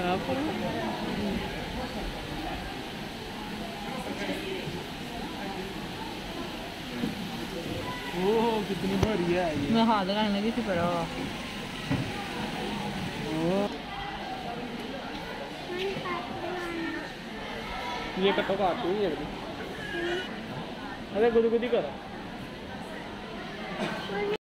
ओह कितनी बढ़िया है ये। मैं हाथ लगाने लगी थी पर ये कटो काटू ये अरे गुदी गुदी करो।